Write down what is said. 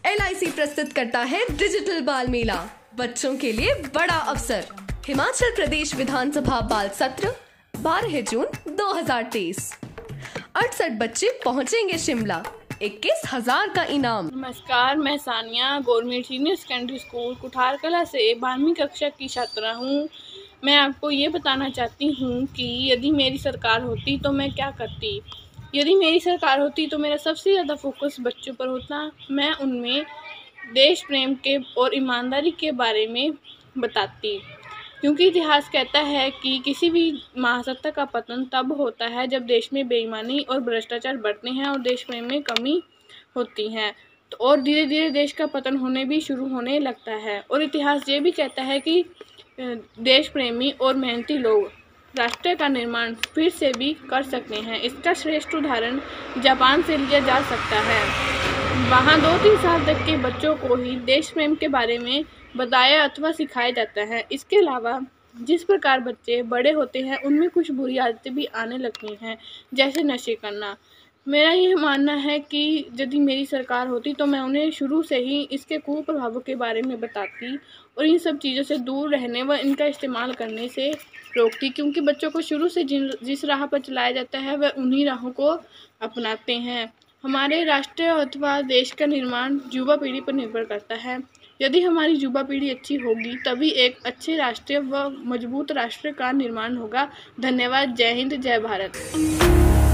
LIC प्रस्तुत करता है डिजिटल बाल मेला, बच्चों के लिए बड़ा अवसर। हिमाचल प्रदेश विधानसभा बाल सत्र 12 जून 2023। 68 बच्चे पहुंचेंगे शिमला, 21,000 का इनाम। नमस्कार, मैं Sania government senior secondary school Kutharkala से 12वीं कक्षा की छात्रा हूँ। मैं आपको ये बताना चाहती हूँ कि यदि मेरी सरकार होती तो मैं क्या करती। यदि मेरी सरकार होती तो मेरा सबसे ज़्यादा फोकस बच्चों पर होता। मैं उनमें देश प्रेम के और ईमानदारी के बारे में बताती, क्योंकि इतिहास कहता है कि किसी भी महासत्ता का पतन तब होता है जब देश में बेईमानी और भ्रष्टाचार बढ़ते हैं और देश प्रेम में कमी होती है, तो और धीरे धीरे देश का पतन होने भी शुरू होने लगता है। और इतिहास ये भी कहता है कि देश प्रेमी और मेहनती लोग राष्ट्र का निर्माण फिर से भी कर सकते हैं। इसका श्रेष्ठ उदाहरण जापान से लिया जा सकता है। वहाँ 2-3 साल तक के बच्चों को ही देश प्रेम के बारे में बताया अथवा सिखाया जाता है। इसके अलावा जिस प्रकार बच्चे बड़े होते हैं उनमें कुछ बुरी आदतें भी आने लगती हैं, जैसे नशे करना। मेरा यह मानना है कि यदि मेरी सरकार होती तो मैं उन्हें शुरू से ही इसके कुप्रभावों के बारे में बताती और इन सब चीज़ों से दूर रहने व इनका इस्तेमाल करने से रोकती, क्योंकि बच्चों को शुरू से जिस राह पर चलाया जाता है वह उन्हीं राहों को अपनाते हैं। हमारे राष्ट्र अथवा देश का निर्माण युवा पीढ़ी पर निर्भर करता है। यदि हमारी युवा पीढ़ी अच्छी होगी तभी एक अच्छे राष्ट्र व मजबूत राष्ट्र का निर्माण होगा। धन्यवाद। जय हिंद, जय भारत।